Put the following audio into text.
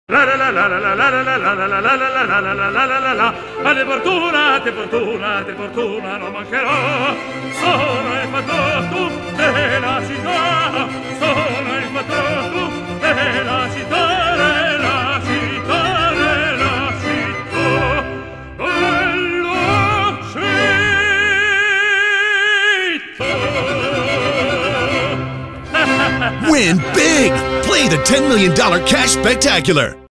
Alle fortunate, fortunate, fortuna non mancherò. Sono il patrocchio della città. Sono il patrocchio della città, della città, della città. Della città. Win big! Play the $10 million Cash Spectacular.